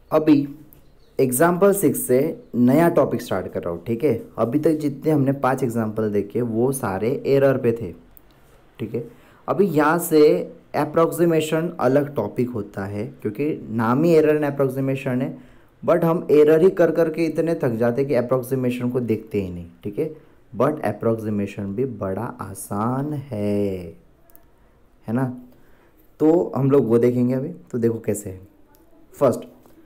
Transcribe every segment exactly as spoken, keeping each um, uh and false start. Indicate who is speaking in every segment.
Speaker 1: अभी example six से नया टॉपिक स्टार्ट कर रहा हूँ, ठीक है। अभी तक जितने हमने पांच एग्जाम्पल देखे वो सारे एरर पे थे, ठीक है। अभी यहाँ से अप्रॉक्सीमेशन अलग टॉपिक होता है, क्योंकि नाम ही एरर एंड अप्रॉक्सीमेशन है, बट हम एरर ही कर करके इतने थक जाते कि अप्रॉक्सीमेशन को देखते ही नहीं, ठीक है। बट अप्रॉक्सीमेशन भी बड़ा आसान है है ना। तो हम लोग वो देखेंगे अभी। तो देखो कैसे है। फर्स्ट,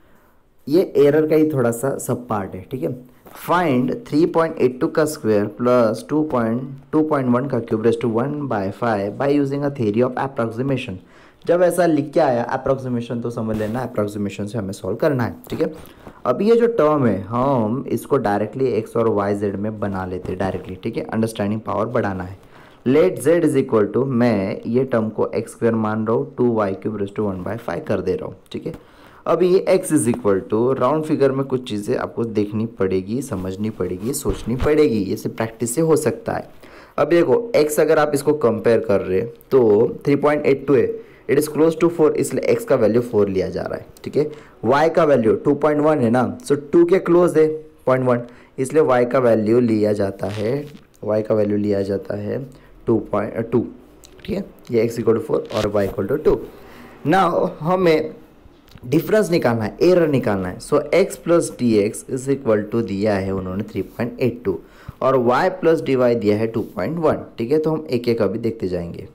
Speaker 1: ये एरर का ही थोड़ा सा सब पार्ट है, ठीक है। Find three point eight two का square plus two point two point one का cube raise to one by five by using a theory of approximation. जब ऐसा लिख के आया अप्रॉक्सीमेशन तो समझ लेना अप्रॉक्सीमेशन से हमें सॉल्व करना है, ठीक है। अभी ये जो टर्म है हम इसको डायरेक्टली एक्स और वाई जेड में बना लेते हैं डायरेक्टली, ठीक है। अंडरस्टैंडिंग पावर बढ़ाना है। Let Z is equal to, मैं ये टर्म को एक्स स्क्वायर मान रहा हूँ, two Y cube raise to one by five कर दे रहा हूँ, ठीक है। अभी ये x is equal to, round figure में कुछ चीज़ें आपको देखनी पड़ेगी, समझनी पड़ेगी, सोचनी पड़ेगी, ये सिर्फ प्रैक्टिस से हो सकता है। अब देखो x अगर आप इसको कंपेयर कर रहे तो थ्री पॉइंट एट टू है, it is close to four, इसलिए x का वैल्यू फोर लिया जा रहा है, ठीक है। y का वैल्यू टू पॉइंट वन है ना, सो टू के क्लोज है पॉइंट वन, इसलिए y का वैल्यू लिया जाता है y का वैल्यू लिया जाता है टू पॉइंट टू, ठीक है। ये x इक्वल टू फोर और y equal to two. Now हमें डिफरेंस निकालना है, एरर निकालना है। So x plus D X is equal to दिया है उन्होंने थ्री पॉइंट एट टू और y प्लस डी वाई दिया है टू पॉइंट वन, ठीक है। तो हम एक एक अभी देखते जाएंगे।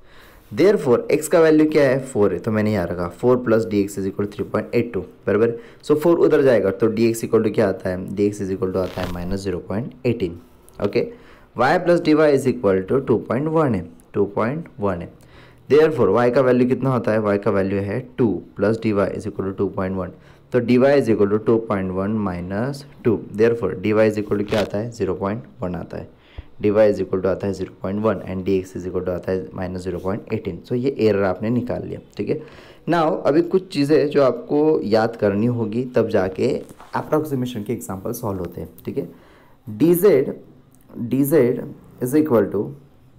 Speaker 1: देयरफॉर x का वैल्यू क्या है, फोर है, तो मैंने यहाँ रखा four plus D X is equal to three point eight two, बराबर। सो फोर उधर जाएगा तो डी एक्स इक्वल टू क्या आता है, D X is equal to आता है minus zero point eighteen, okay. y plus D Y is equal to two point one है, टू पॉइंट वन है। देयरफॉर y का वैल्यू कितना होता है, y का वैल्यू है two plus D Y is equal to two point one, तो D Y is equal to two point one minus two. Therefore D Y is equal to क्या आता है, जीरो पॉइंट वन आता है, D Y is equal to आता है zero point one and D X is equal to आता है minus zero point eighteen. So ये एरर आपने निकाल लिया, ठीक है। नाउ अभी कुछ चीज़ें जो आपको याद करनी होगी तब जाके अप्रॉक्सीमेशन के एग्जाम्पल सॉल्व होते हैं, ठीक है। D Z D Z is equal to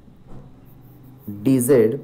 Speaker 1: D Z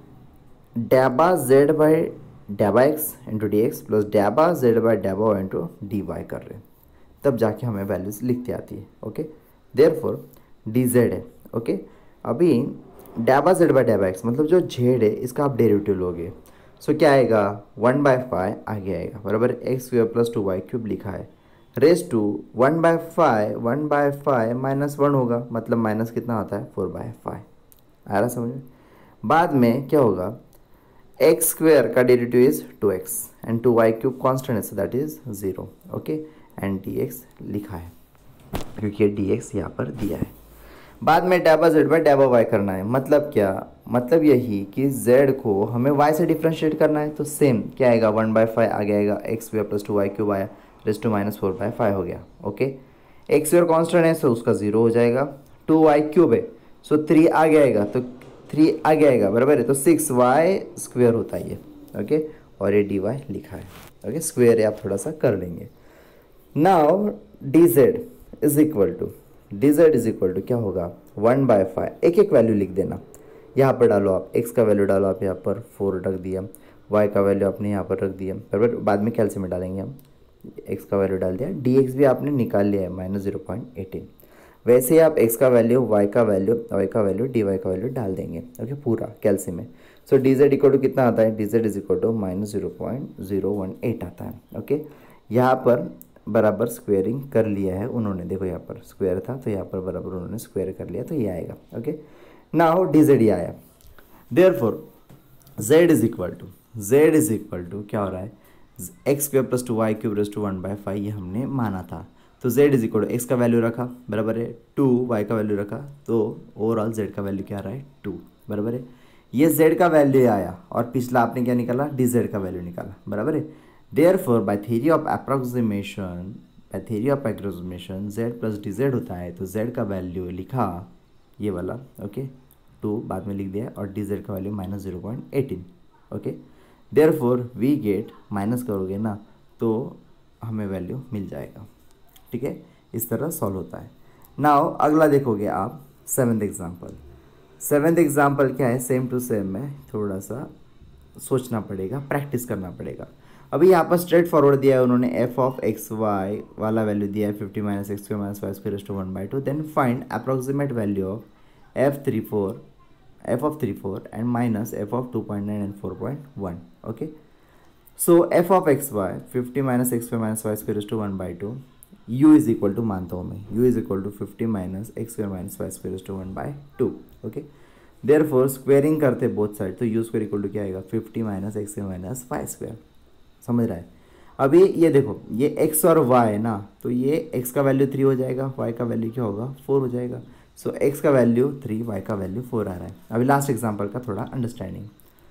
Speaker 1: डैबा जेड बाई डैबा X into D X plus डैबा जेड बाई डैबा वाई इंटू डी वाई कर रहे हैं, तब जाके हमें वैल्यूज लिखते आती है, ओके। देयरफॉर डी जेड है, ओके। अभी डैबा जेड बाई डैबा एक्स मतलब जो जेड है इसका आप डेरिवेटिव लोगे, सो क्या आएगा, वन बाय फाइव आगे आएगा, बराबर। X square plus two Y cube लिखा है, raise to one by five, one by five minus one होगा, मतलब माइनस कितना आता है, फोर बाय फाइव। आ रहा समझ में। बाद में क्या होगा, एक्स स्क्वेयर का derivative is two X and two Y cube constant है, so that is zero, okay. And D X लिखा है क्योंकि ये डी एक्स यहाँ पर दिया है। बाद में डैबा जेड बाई डैबा वाई करना है, मतलब क्या, मतलब यही कि जेड को हमें वाई से डिफ्रेंशिएट करना है, तो सेम क्या आएगा, वन बाय फाइव आगे आएगा, x square plus two Y cube आया, raise to minus four by five हो गया, ओके। एक्स स्क्वेयर कॉन्स्टेंट है सो उसका जीरो हो जाएगा, टू वाई क्यूब है सो थ्री आगे आएगा, तो थ्री आगे आएगा, बराबर है, तो सिक्स वाई स्क्वेयर होता है ये, ओके। और ये डी वाई लिखा है, ओके। स्क्वेयर है आप थोड़ा सा कर लेंगे। Now d Z is equal to D Z is equal to क्या होगा, वन बाय फाइव, एक एक वैल्यू लिख देना, यहाँ पर डालो आप, एक्स का वैल्यू डालो आप यहाँ पर फोर रख दिया, वाई का वैल्यू आपने यहाँ पर रख दिया, बराबर। बाद में कैल्सियम में डालेंगे हम, एक्स का वैल्यू डाल दिया, डी एक्स भी आपने निकाल लिया है माइनस जीरो पॉइंट एटीन। वैसे ही आप x का वैल्यू, y का वैल्यू, y का वैल्यू, dy का वैल्यू डाल देंगे, ओके, पूरा कैल्सियम में। So d z equal to कितना आता है, D Z is equal to minus zero point zero one eight आता है, ओके। यहाँ पर बराबर स्क्वेयरिंग कर लिया है उन्होंने, देखो यहाँ पर स्क्वायर था तो यहाँ पर बराबर उन्होंने स्क्वायर कर लिया, तो ये आएगा, ओके। नाउ डी जेड ये आया। Therefore z is equal to z is equal to क्या हो रहा है, x square plus two Y cube raise to one by five, ये हमने माना था, तो z is equal to x का वैल्यू रखा, बराबर है, टू वाई का वैल्यू रखा, तो ओवरऑल z का वैल्यू क्या आ रहा है, टू, बराबर है। ये z का वैल्यू आया और पिछला आपने क्या निकाला, dz का वैल्यू निकाला, बराबर है। Therefore by theory of approximation by theory of approximation z plus dz होता है, तो z का वैल्यू लिखा ये वाला, ओके, टू बाद में लिख दिया, और dz का value minus zero point eighteen, okay. Therefore we get, minus करोगे ना तो हमें वैल्यू मिल जाएगा, ठीक है। इस तरह सॉल्व होता है। नाउ अगला देखोगे आप, सेवेंथ एग्जाम्पल। सेवेंथ एग्जाम्पल क्या है, सेम टू सेम में थोड़ा सा सोचना पड़ेगा, प्रैक्टिस करना पड़ेगा। अभी यहाँ पर स्ट्रेट फॉरवर्ड दिया है उन्होंने, एफ ऑफ एक्स वाई वाला वैल्यू दिया है fifty minus x square minus y square to one by two, then find approximate value of f three four f of three four and minus f of two point nine and four point one. Okay, so f of x y fifty minus x square minus y square to one by two, u is equal to मानता हूँ मैं, u is equal to fifty minus x square minus y square to one by two. Okay, therefore squaring करते both side तो u square equal to क्या आएगा, fifty minus x square minus y square. समझ रहा है? अभी ये देखो, ये x और y है ना, तो ये x का वैल्यू थ्री हो जाएगा, y का वैल्यू क्या होगा, फोर हो जाएगा. सो so, x का वैल्यू थ्री, y का वैल्यू फोर आ रहा है. अभी लास्ट एग्जांपल का थोड़ा अंडरस्टैंडिंग.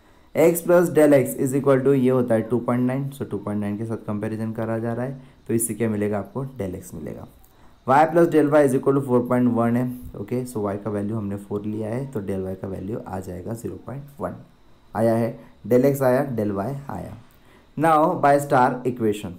Speaker 1: x प्लस del x is equal to ये होता है two point nine. So two point nine के साथ कंपैरिजन करा जा रहा है, तो इससे क्या मिलेगा आपको, डेल x मिलेगा. y प्लस del y is equal to four point one है. ओके, सो y का वैल्यू हमने फोर लिया है, तो डेल y का वैल्यू आ जाएगा जीरो पॉइंट वन आया है. डेल x आया, डेल y आया. Now by star equation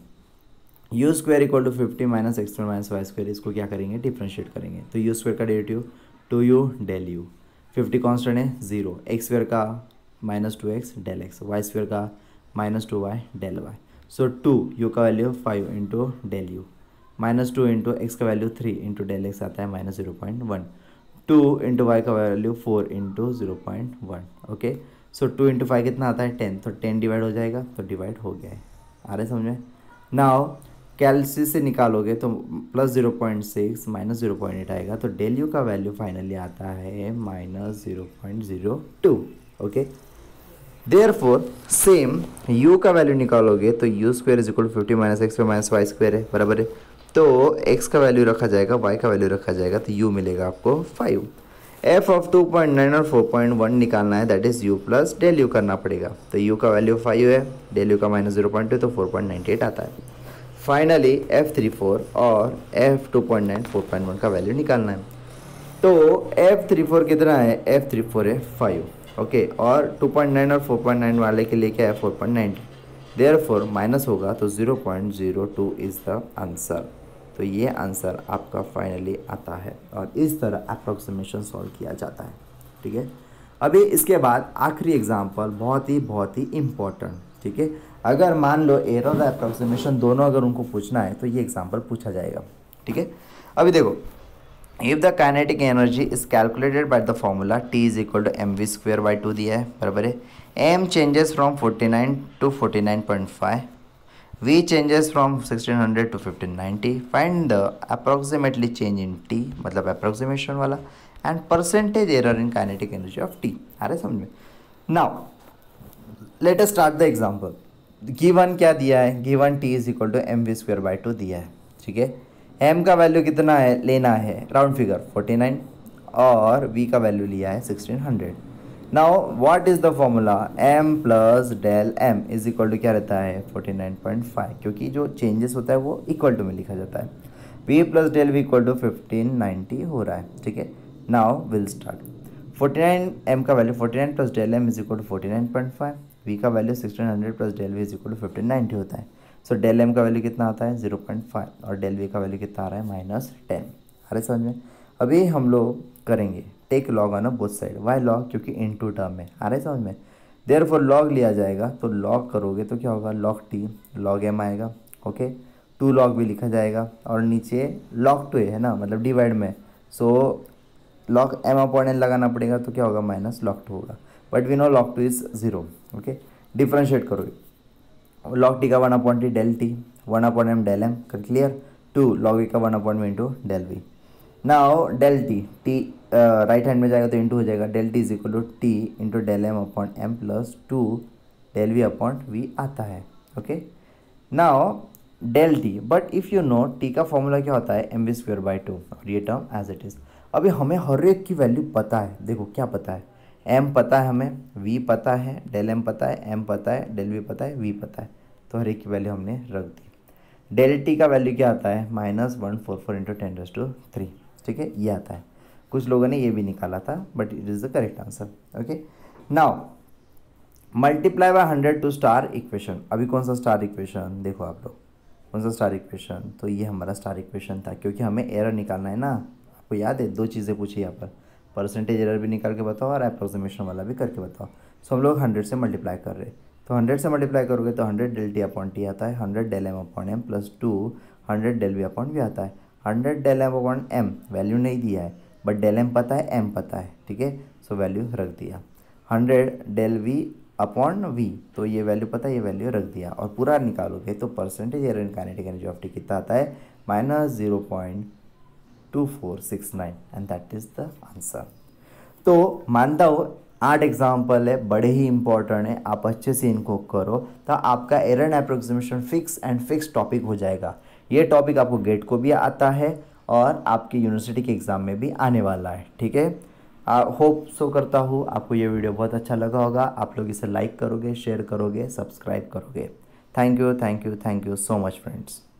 Speaker 1: u square equal to fifty minus x square minus y square, इसको क्या करेंगे, डिफ्रेंशिएट करेंगे. तो यू स्क्वायर का derivative two u del u, fifty constant है जीरो, एक्स स्क्वायर का minus two x del x, y square का minus two y del y. So two u का value five into del u, minus two into x का value three into del x आता है minus zero point one, two into y का value four into zero point one. Okay, so two into five कितना आता है, ten, तो ten divide हो जाएगा, तो डिवाइड हो गया है. आ रहे समझ में? नाउ कैलसी से निकालोगे तो plus zero point six minus zero point eight आएगा, तो डेल यू का वैल्यू फाइनली आता है minus zero point zero two. Okay, therefore same u का वैल्यू निकालोगे तो u square is equal to fifty minus x minus y square है, बराबर है. तो x का वैल्यू रखा जाएगा, y का वैल्यू रखा जाएगा, तो u मिलेगा आपको five. f of two point nine और फोर पॉइंट वन निकालना है, that is u plus del u करना पड़ेगा. तो u का वैल्यू फाइव है, डेल यू का माइनस जीरो पॉइंट टू, तो फोर पॉइंट नाइन एट आता है. फाइनली एफ थ्री फोर और f two point nine four point one का वैल्यू निकालना है. तो एफ थ्री फोर कितना है, एफ थ्री फोर है फाइव. ओके, और टू पॉइंट नाइन और फोर पॉइंट नाइन वाले के लिए क्या है, four point nine. Therefore minus होगा तो zero point zero two is the answer. तो ये आंसर आपका फाइनली आता है, और इस तरह अप्रोक्सीमेशन सॉल्व किया जाता है. ठीक है, अभी इसके बाद आखिरी एग्जांपल बहुत ही बहुत ही इम्पोर्टेंट. ठीक है, अगर मान लो एरर और अप्रोक्सीमेशन दोनों अगर उनको पूछना है तो ये एग्जांपल पूछा जाएगा. ठीक है, अभी देखो, if the kinetic energy is calculated by the formula t is equal to m v square by two दिया है, बराबर है. M changes from forty nine to forty nine point five, v changes from sixteen hundred to fifteen ninety. Find the approximately change in t, मतलब approximation वाला, and percentage error in kinetic energy of t. आ रहे समझ में? Now let us start the example. Given क्या दिया है, given t is equal to m v square by two दिया है. ठीक है, एम का वैल्यू कितना है, लेना है राउंड फिगर फोर्टी नाइन, और वी का वैल्यू लिया है sixteen hundred. Now what is the formula, m plus del m is equal to क्या रहता है, फोर्टी नाइन पॉइंट फाइव, क्योंकि जो चेंजेस होता है वो इक्वल टू में लिखा जाता है. V plus del v equal to fifteen ninety हो रहा है. ठीक है, now will start. Forty nine m का value forty nine plus del m is equal to forty nine point five, v का value sixteen hundred plus del v is equal to fifteen ninety होता है. So del m का value कितना आता है, zero point five, और del v का value कितना आ रहा है, माइनस टेन. अरे समझ में? अभी हम लोग करेंगे take log on both side. Why log, क्योंकि इन टू टर्म में. आ रहे समझ में? देयरफॉर लॉग लिया जाएगा, तो लॉग करोगे तो क्या होगा, लॉग टी लॉग एम आएगा. ओके, टू लॉग भी लिखा जाएगा, और नीचे लॉग टू है ना, मतलब डिवाइड में. So log m upon n लगाना पड़ेगा, तो क्या होगा, माइनस लॉग टू होगा. But we know log two is zero. Okay, differentiate करोगे, लॉग टी का one upon t del t, one upon m del m, कर क्लियर. टू लॉग वी का वन अपॉन में into del v. Now del t, t right hand में जाएगा तो into हो जाएगा, del t is equal to T into del m upon m plus two del v upon v आता है. Okay, now del t, but if you know t का formula क्या होता है, m v square by two, और ये term as it is. अभी हमें हर एक की वैल्यू पता है. देखो क्या पता है, एम पता है हमें, वी पता है, डेल एम पता है, एम पता है, डेल वी पता है, वी पता है, तो हर एक की वैल्यू हमने रख दी. डेल टी का वैल्यू क्या आता है, minus one four four into ten raise to three. ठीक है, ये आता है. कुछ लोगों ने ये भी निकाला था, but it is the correct answer. Okay, now multiply by hundred to star equation. अभी कौन सा स्टार इक्वेशन, देखो आप लोग कौन सा स्टार इक्वेशन, तो ये हमारा स्टार इक्वेशन था, क्योंकि हमें एरर निकालना है ना. आपको याद है दो चीज़ें पूछी यहाँ पर, परसेंटेज एरर भी निकाल के बताओ और अप्रोक्सीमेशन वाला भी करके बताओ. सो हम लोग हंड्रेड से मल्टीप्लाई कर रहे हैं. तो हंड्रेड से मल्टीप्लाई करोगे तो hundred del t upon t आता है, hundred del m upon m plus two hundred del v upon v आता है। Hundred del m upon m value नहीं दिया है, बट डेल एम पता है, एम पता है, ठीक है, सो वैल्यू रख दिया। Hundred del v upon v, तो ये वैल्यू पता है, ये वैल्यू रख दिया, और पूरा निकालोगे तो percentage error in kinetic energy of t कितना आता है, minus zero point two four six nine, and that is the answer. तो मानता हूँ आठ एग्जाम्पल है, बड़े ही इंपॉर्टेंट है, आप अच्छे से इनको करो तो आपका error and approximation fix and fix topic हो जाएगा। ये टॉपिक आपको गेट को भी आता है और आपकी यूनिवर्सिटी के एग्ज़ाम में भी आने वाला है, ठीक है। होप सो करता हूँ आपको ये वीडियो बहुत अच्छा लगा होगा, आप लोग इसे लाइक करोगे, शेयर करोगे, सब्सक्राइब करोगे। Thank you thank you thank you so much friends.